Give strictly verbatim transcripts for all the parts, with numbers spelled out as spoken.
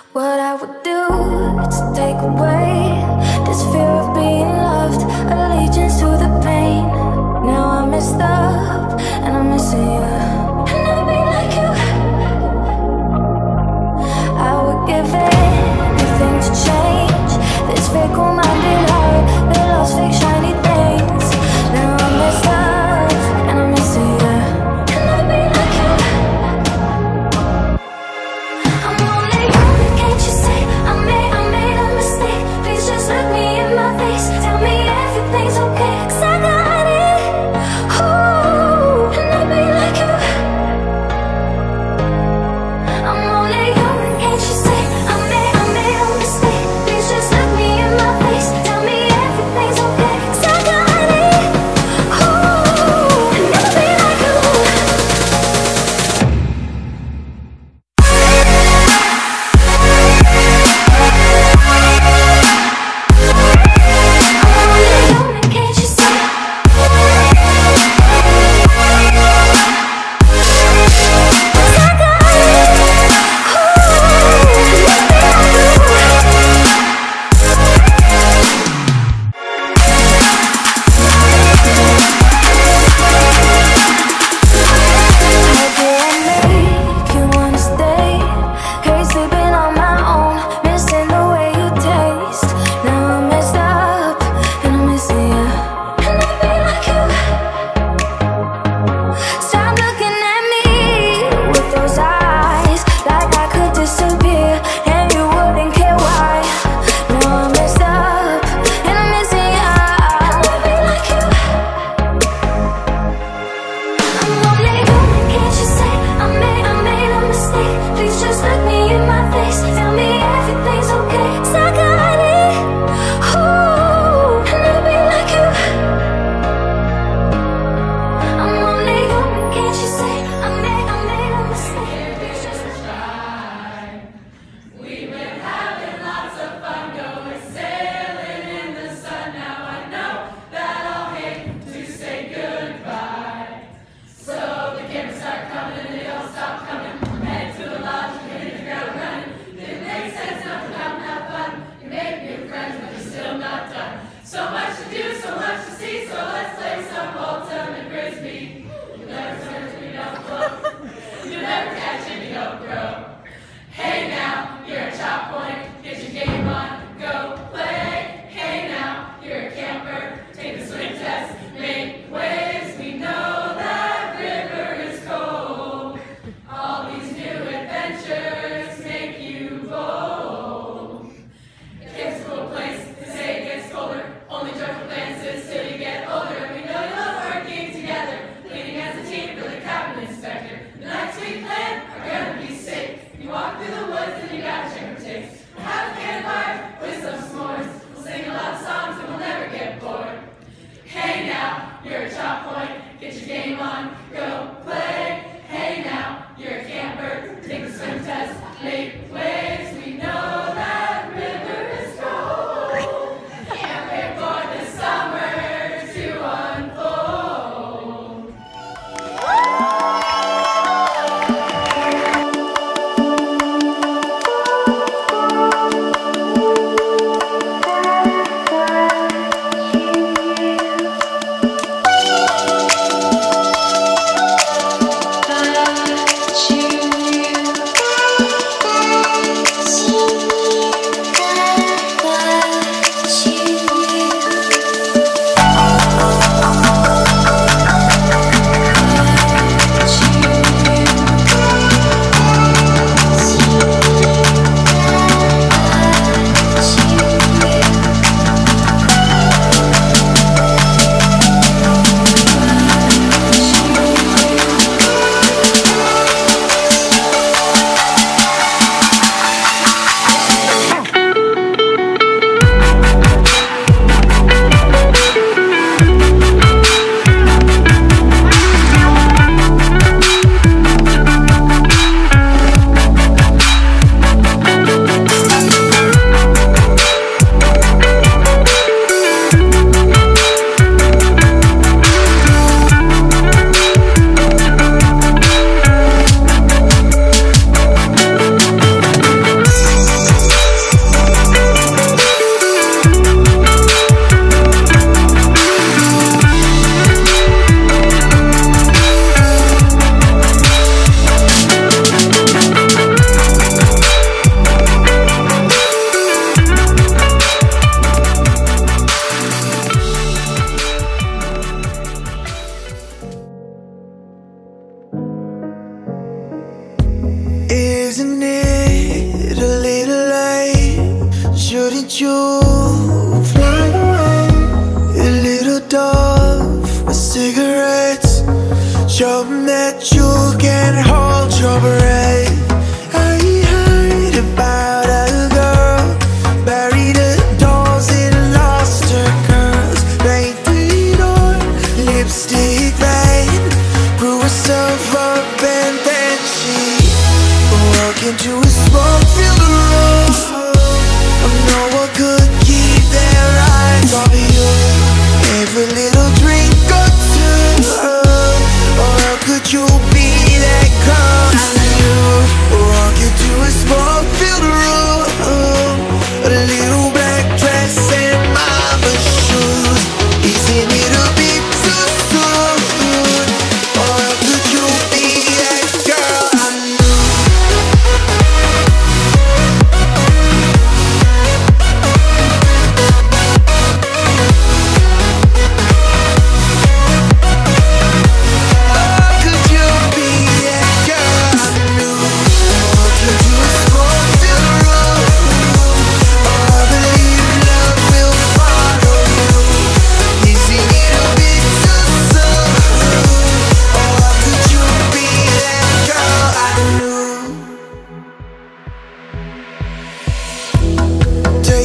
What I would do to take away this fear of being loved, allegiance to the pain. Now I'm messed up and I'm missing you. I'll never be like you. I would give anything to change this fickle-minded heart that loves fake shiny things. Now I'm messed up and I'm missing you. I'll never be like you. I'm only human, can't you see? I made, I made a mistake. Please just look me in my face. Tell me everything's okay, 'cause I got it. Ooh, I'll never be like you. I'm only human, can't you see? I made, I made a mistake. Please just look me in my face.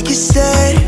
make it stay.